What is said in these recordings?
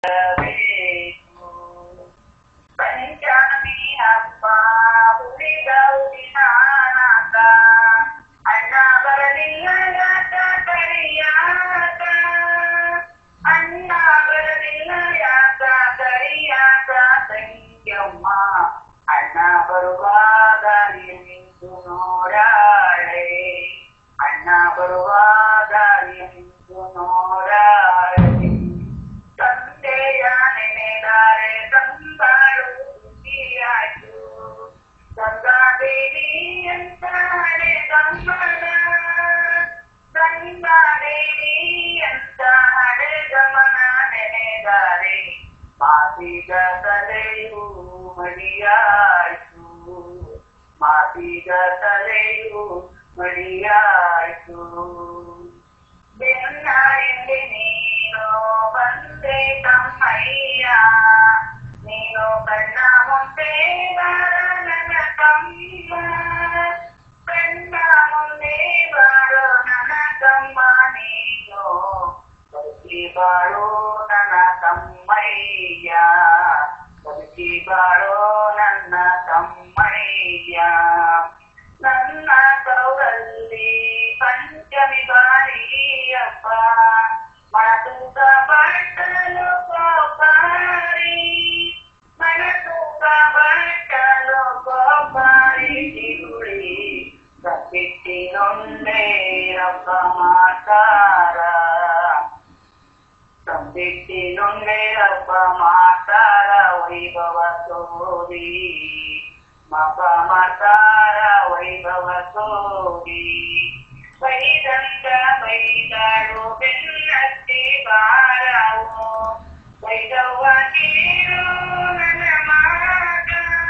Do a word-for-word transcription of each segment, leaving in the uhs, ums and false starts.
ಪಂಚಮಿ ಹಬ್ಬ ಹುಲಿಗೌದಿನ ನಾಟ ಅಣ್ಣ ಬರಲಿಲ್ಲ ಯಾಕ ಕರಿಯಾಕ ಅಣ್ಣ ಬರಲಿಲ್ಲ ಯಾಕ ಕರಿಯಾಕ ತಂಗ್ಯಮ್ಮ ಅಣ್ಣ ಬರುವಾಗ ನಿಂತು ನೋಡಾಳೆ ಅಣ್ಣ ಬರುವಾಗ ನಿಂತು ನೋಡಾಳೆ ತಂದೆಯ ನೆನೆದಾರೆ ತಂಗಾಳು ಖುಷಿಯಾಯ್ತು ಗಂಗಾದೇವಿ ಅಂತ ಹಳೆ ಗಮನ ಗಂಗಾದೇವಿ ಅಂತ ಹಳೆ ಗಮನ ನೆನೆದಾರೆ ಮಾತಿಗ ತಲೆಯು ಮಡಿಯಾಯ್ತು ಮಾತಿಗ ತಲೆಯು ಮಡಿಯಾಯ್ತು ಬೆನ್ನ ಹಿಂದೆ ನೀನು ಬಂದೆ ತಮ್ಮಯ್ಯ ನೀನು ಕಣ್ಣ ಮುಂದೆ ಬಾರ ನನ್ನ ತಮ್ಮ ಕಣ್ಣ ಮುಂದೆ ಬಾರೋ ನನ್ನ ತಮ್ಮ ನೀನು ಬದುಕಿ ಬಾಳೋ ನನ್ನ ತಮ್ಮಯ್ಯ ಬದುಕಿ ಬಾಳೋ ನನ್ನ ತಮ್ಮಯ್ಯ ನನ್ನ ಕೌರಲ್ಲಿ ಪಂಚಮಿ ಬಾರಿಯಪ್ಪ ಮನತೂಕ ಬಟ್ಟಲು ಗೋಪಾರಿ ಮನತೂಕ ಬಟ್ಟಲು ಗೋಪಾರಿ ತಿರುಳಿ ಕಪ್ಪಿಟ್ಟಿ ನೊಂದೆ ರಬ್ಬ ಮಾತಾರ ಕಪ್ಪಿಟ್ಟಿ ನೊಂದೆ ರಬ್ಬ ಮಾತಾರ ವೈಭವ ಸೋರಿ ಮಗ ಮಾತಾರ ವೈಭವ ಸೋರಿ ಬೈದಂತ ಬೈದಾಡು ಬೆನ್ನತ್ತಿ ಬಾರವು ಬೈದವ್ವ ಕೇಳು ನನ್ನ ಮಾತ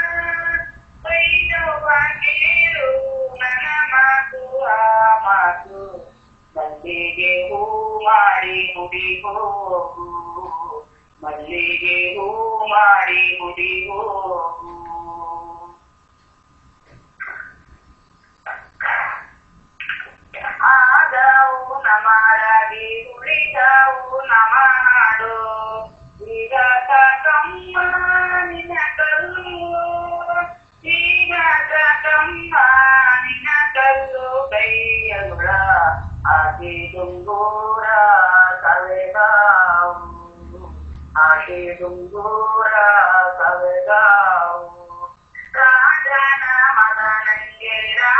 ಬೈದವ್ವ ಕೇಳು ನನ್ನ ಮಾತು ಆ ಮಾತು ಮಲ್ಲಿಗೆ ಹೂ ಮಾಡಿ ಮುಡಿ ಹೋಗು ಮಲ್ಲಿಗೆ ಹೂ ಮಾಡಿ ಮುಡಿ ಹೋಗು ಆದವು ನಮರಾಗಿ ಉಳಿದವು ನಮ ನಾಡು ಈಗ ಕಮ್ಮ ನಿನ್ನ ಕಲ್ಲು ಈಗ ಕಮ್ಮ ನಿನ್ನ ಕಲ್ಲು ಕೈಯಗುಳ ಆಗಿ ದುಂಗೂರ ಸವೆಗಾವು ಆಗಿ ದುಂಗೂರ ಸವೆಗಾವು ರಾಜನ ಮಗನಿಗೆ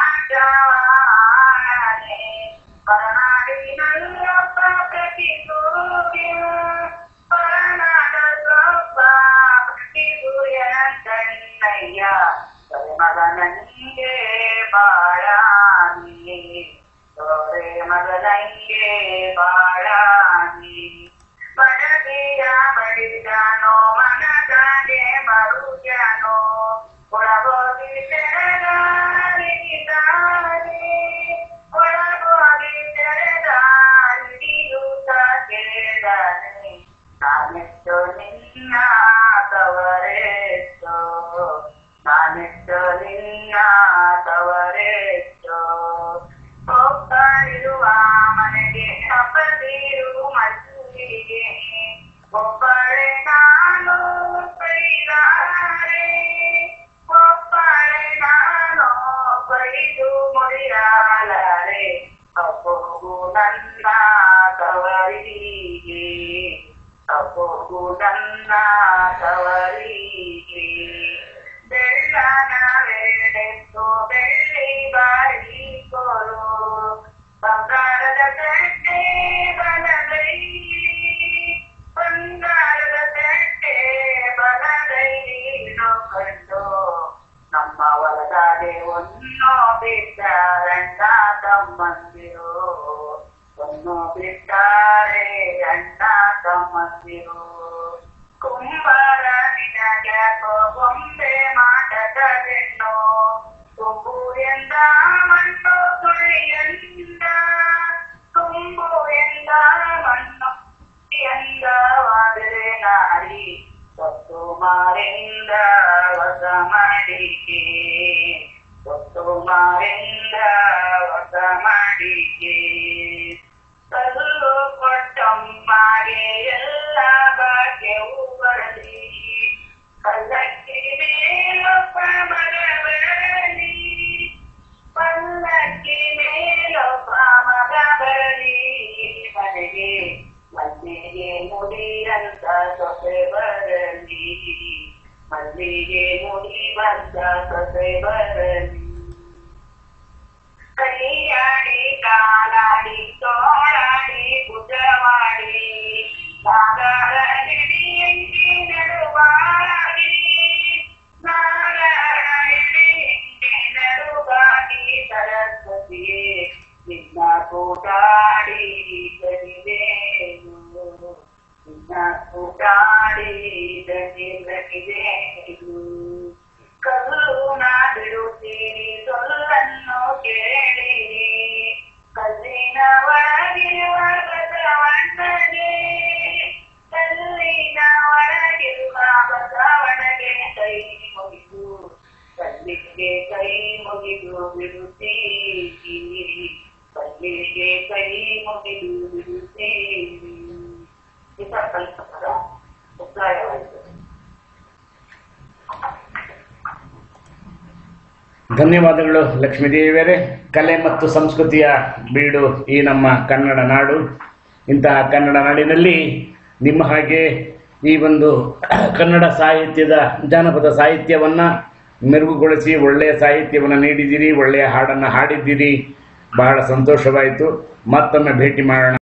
ರಾಜವಾಣನೆ ಹೊರನಾಡಿನಲ್ಲೊಬ್ಬ ಪ್ರತಿ ಸೂರ್ಯ ಹೊರನಾಡಲ್ಲೊಬ್ಬ ಪ್ರತಿ ಸೂರ್ಯನ ಕಣ್ಣಯ್ಯ ಮಗನಂಗೆ ಬಾಳಾನಿ ಸೋರೆ ಮಗನಂಗೆ ಬಾಳಾನಿ ಬಡಗಿಯ ಬಡಿದನೋ ಮನಗಾಗೆ ಮರುಜನೋ ಒಳಗೋಗಿ ತೆರೆದಾರಿದ್ದಾರೆ ಒಳಗೋಗಿ ತೆರೆದಾರಿಯೂತ ಕೇಳಿದಾನೆ ನಾನೆಷ್ಟು ನಿನ್ನ ತವರೆಷ್ಟೋ ನಾನೆಷ್ಟು ನಿನ್ನ ತವರೆಷ್ಟೋ ಒಬ್ಬರಿರುವ ಮನೆಗೆ ಹಬ್ಬದಿರು ಮಲ್ಲಿಗೆ ಒಬ್ಬಳೆ ನಾನು ಬೈದಾರೆ ಒಬ್ಬಳೆ ನಾನು ಬೈದು ಮುಡಿಯಾಲಾರೆ ಅಪ್ಪು ನನ್ನ ತವರಿಗೆ ಅಪ್ಪು ನನ್ನ ತವರಿಗೆ ಬೆಳ್ಳನ ವೇಳೆತ್ತು ಬೆಳ್ಳಿ ಬಾರಿ ಕೋಲು ಬಂಗಾರದ ತಟ್ಟೆ ಬಲಗೈಲಿ ಬಂಗಾರದ ತಟ್ಟೆ ಬಲಗೈಲಿ ಕಂಡು ನಮ್ಮ ಹೊಲದಾಗೆ ಒಂದು ಬಿಟ್ಟಾರಣ್ಣ ತಮ್ಮಂದಿರು ಒಂದು ಬಿಟ್ಟಾರೆ ಅಣ್ಣ ತಮ್ಮಂದಿರು ಕುಂಬಾರ ನಿನಗೆ ಗೊಂಬೆ ಮಾಟದ ಹೆಣ್ಣು ತುಂಬು ಎಂದ ಮಣ್ಣು ತುಳಿಯಂದ ತುಂಬು ಎಂದ ಮಣ್ಣು ಎಂದವಾದರೆ ನಾರಿ ಸತ್ತು ಮಾರಿಂದ ಹೊಸ ಮಡಿಕೆ ಸತ್ತು ಮಾರಿಂದ ಹೊಸ ಮಡಿಕೆ ಕಲ್ಲು ಕೊಟ್ಟಮ್ಮಗೆ ಎಲ್ಲ ಬಾಗ್ಯವು ಬಂದ ಸೊಸೆ ಬರಲಿ, ಮಲ್ಲಿಗೆ ಮುಡಿ ಬಂದ ಸೊಸೆ ಬರಲಿ. ಕೈಯಾಡಿ ಕಾಲಾಡಿ ತೋಳಾಡಿ ಭುಜವಾಡಿ ನಾಗರ ಹಿಡಿಯಂಗಿ ನಡುವಾಗಿ, ನಾಗರ ಹಿಡಿಯಂಗಿ ನಡುವಾಗಿ ಸರಸ್ವತಿಯೇ ನಿನ್ನ ಕೂಟಾಡಿ ದನಿದೇನು, ನಿನ್ನ ಕೂಟಾಡಿ ದನಿದೇನು. ಕಲ್ಲು ನಾ ಬಿಡುತ್ತೀರಿ ಸೊಲ್ಲನ್ನು ಕೇಳಿರಿ, ಕಲ್ಲಿನ ಒಳಗಿರುವ ಬಸವಣ್ಣಗೆ, ಕಲ್ಲಿನ ಒಳಗಿರುವ ಬಸವಣ್ಣಗೆ ಕೈ ಮುಗಿದು, ಕಲ್ಲಿಗೆ ಕೈ ಮುಗಿದು ಬಿಡುತ್ತೀರಿ, ಕಲ್ಲಿಗೆ ಕೈ ಮುಗಿದು ಬಿಡುತ್ತೀರಿ. ಇತರ ಕಲ್ಪದ ಮುಕ್ತಾಯವಾಯಿತು. ಧನ್ಯವಾದಗಳು ಲಕ್ಷ್ಮೀದೇವಿಯವರೇ. ಕಲೆ ಮತ್ತು ಸಂಸ್ಕೃತಿಯ ಬೀಡು ಈ ನಮ್ಮ ಕನ್ನಡ ನಾಡು. ಇಂತಹ ಕನ್ನಡ ನಾಡಿನಲ್ಲಿ ನಿಮ್ಮ ಹಾಗೆ ಈ ಒಂದು ಕನ್ನಡ ಸಾಹಿತ್ಯದ ಜಾನಪದ ಸಾಹಿತ್ಯವನ್ನು ಮೆರುಗುಗೊಳಿಸಿ ಒಳ್ಳೆಯ ಸಾಹಿತ್ಯವನ್ನು ನೀಡಿದ್ದೀರಿ, ಒಳ್ಳೆಯ ಹಾಡನ್ನು ಹಾಡಿದ್ದೀರಿ. ಬಹಳ ಸಂತೋಷವಾಯಿತು. ಮತ್ತೊಮ್ಮೆ ಭೇಟಿ ಮಾಡೋಣ.